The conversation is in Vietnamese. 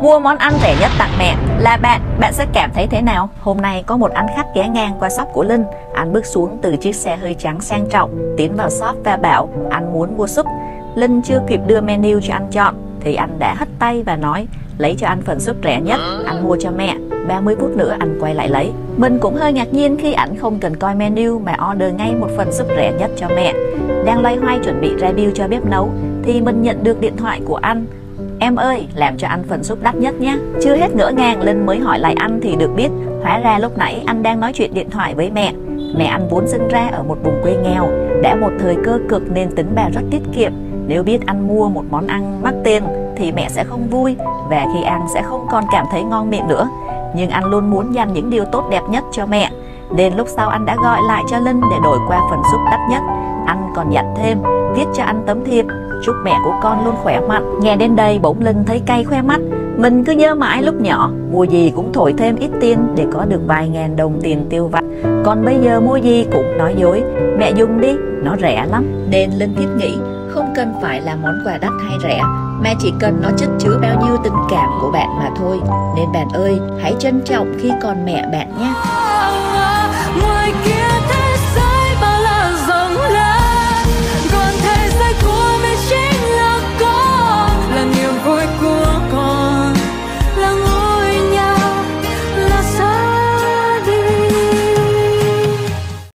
Mua món ăn rẻ nhất tặng mẹ là bạn sẽ cảm thấy thế nào? Hôm nay có một anh khách ghé ngang qua shop của Linh. Anh bước xuống từ chiếc xe hơi trắng sang trọng, tiến vào shop và bảo anh muốn mua súp. Linh chưa kịp đưa menu cho anh chọn thì anh đã hất tay và nói lấy cho anh phần súp rẻ nhất, anh mua cho mẹ. 30 phút nữa anh quay lại lấy. Mình cũng hơi ngạc nhiên khi ảnh không cần coi menu mà order ngay một phần súp rẻ nhất cho mẹ. Đang loay hoay chuẩn bị ra bill cho bếp nấu thì mình nhận được điện thoại của anh. Em ơi, làm cho anh phần súp đắt nhất nhé. Chưa hết ngỡ ngàng, Linh mới hỏi lại anh thì được biết hóa ra lúc nãy anh đang nói chuyện điện thoại với mẹ. Mẹ anh vốn sinh ra ở một vùng quê nghèo, đã một thời cơ cực nên tính bà rất tiết kiệm. Nếu biết anh mua một món ăn mắc tiền thì mẹ sẽ không vui và khi ăn sẽ không còn cảm thấy ngon miệng nữa. Nhưng anh luôn muốn dành những điều tốt đẹp nhất cho mẹ, nên lúc sau anh đã gọi lại cho Linh để đổi qua phần súp đắt nhất. Anh còn dặn thêm viết cho anh tấm thiệp chúc mẹ của con luôn khỏe mạnh. Nghe đến đây bỗng Linh thấy cay khoe mắt. Mình cứ nhớ mãi lúc nhỏ mua gì cũng thổi thêm ít tiền để có được vài ngàn đồng tiền tiêu vặt, còn bây giờ mua gì cũng nói dối mẹ dùng đi, nó rẻ lắm. Nên Linh thiết nghĩ không cần phải là món quà đắt hay rẻ, mà chỉ cần nó chất chứa bao nhiêu tình cảm của bạn mà thôi. Nên bạn ơi, hãy trân trọng khi còn mẹ bạn nhé.